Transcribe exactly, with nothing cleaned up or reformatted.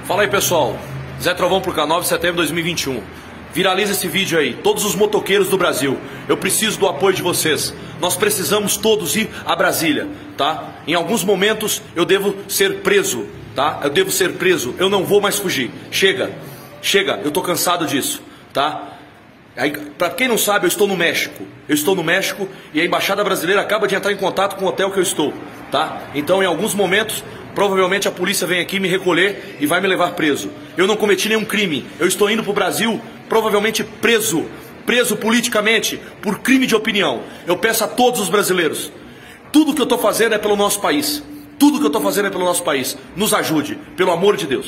Fala aí, pessoal. Zé Trovão pro K nove de setembro de dois mil e vinte e um. Viraliza esse vídeo aí, todos os motoqueiros do Brasil. Eu preciso do apoio de vocês. Nós precisamos todos ir a Brasília, tá? Em alguns momentos eu devo ser preso, tá? Eu devo ser preso, eu não vou mais fugir. Chega, chega, eu tô cansado disso, tá? Aí, pra quem não sabe, eu estou no México. Eu estou no México e a Embaixada Brasileira acaba de entrar em contato com o hotel que eu estou, tá? Então, em alguns momentos, provavelmente a polícia vem aqui me recolher e vai me levar preso. Eu não cometi nenhum crime. Eu estou indo pro Brasil, provavelmente preso, preso politicamente por crime de opinião. Eu peço a todos os brasileiros, tudo que eu estou fazendo é pelo nosso país. Tudo que eu estou fazendo é pelo nosso país. Nos ajude, pelo amor de Deus.